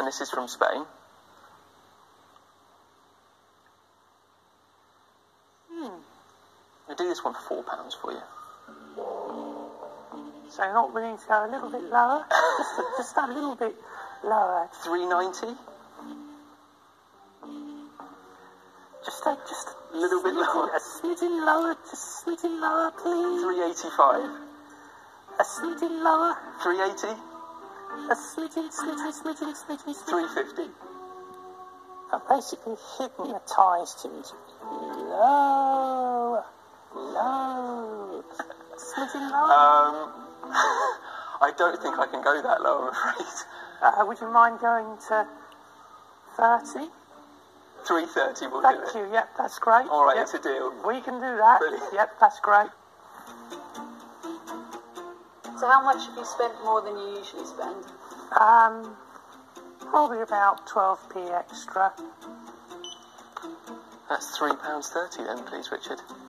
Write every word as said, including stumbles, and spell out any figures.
And this is from Spain. Hmm. I'll do this one for four pounds for you. So not willing to go a little bit lower? just, a, just a little bit lower. Three ninety. Just a, just A little bit lower. A smidgen lower, just a smidgen lower, please. Three eighty-five. A smidgen lower. Three eighty. A smidgen, smidgen, smidgen, smidgen, smidgen. Three fifty. I've basically hypnotised him to low, low, smidgen lower. Um, I don't think I can go that low, I'm afraid. Uh, would you mind going to thirty? Three thirty will Thank do it. you, yep, that's great. All right, yep. it's a deal. We can do that. Brilliant. Yep, that's great. So how much have you spent more than you usually spend? Um, probably about twelve p extra. That's three pounds thirty then, please, Richard.